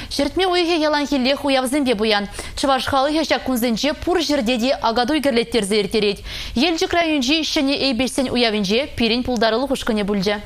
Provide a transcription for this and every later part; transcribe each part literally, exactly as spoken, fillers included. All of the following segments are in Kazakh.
Жертме уйге ялан хилле хуявзынбе буян. Чываш халы хешак кунзынче пур жердеди агадуй герлеттерзе ертерет. Елжік районжи шыне эйбешсен уявинже пирин пулдарылы хушкыне бүлже.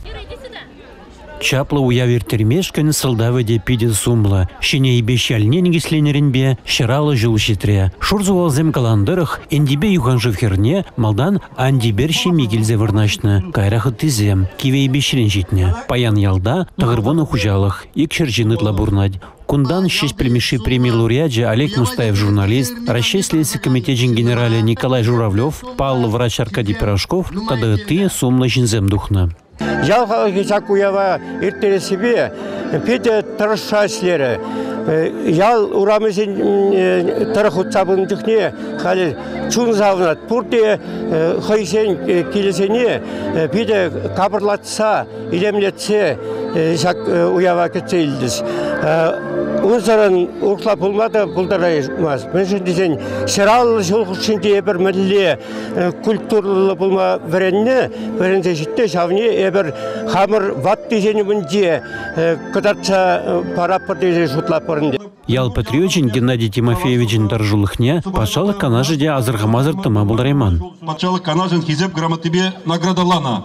Чаплы уявертермешкін сылдавы де пиде сумла. Шене ебешалне негесленерінбе шыралы жыл шетре. Шурзуалзем каландырых эндибе юханжы херне малдан андиберші мегелзе вырнашны. Кайрахы тізем, киве ебешелен жетне. Паян ялда тағырвоны хужалық, екшер жынытла бурнадь. Кундан шесть премиши премии лауреаджи Олег Мустаев журналист, расчислился комитетчин генерале Николай Журавлев, Павел врач Аркадий Пирожков, когда ты сумла жинзем духна. Жалқалы кесак уява ирттері себе, педе тұрышшаслері. Ял урамызын тұрық ұтсабын жүхне, қалы чун завынат. Пұрде қайсен келесене, педе қабырлатса, илемлетсе, жак уява кетсейлдіз. Онсаран оқлап болмады бұлдараймаз. Мен десен, сырал жолғышынде бір мүлі культурлы болма бірінне, бірінде жетті шавне, бір хамыр ват десені мүнде қыдарца парапыр десе жұтлап бірінде. Ял патриотчин Геннадий Тимофеевичin даржулыхне, пачалы канажыде азырғамазыр тыма бұлдарайман. Пачалы канажын хизеп грамотыбе наградалана.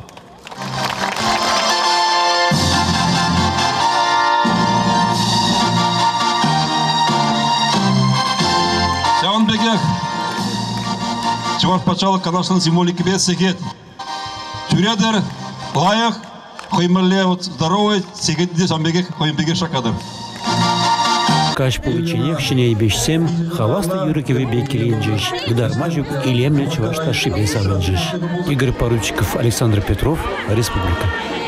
Чуваш пачалы канашын символики бес секет. Тюредер, лайық, қоймырле, здоровый, секетінде жамбеге қоймбеге шақадыр. Каш полученек шиней бешсем, хавасты юрыкеве бекеленджиш, гдармажук илемне чувашта шибе савенджиш. Игорь Поручиков, Александр Петров, Республика.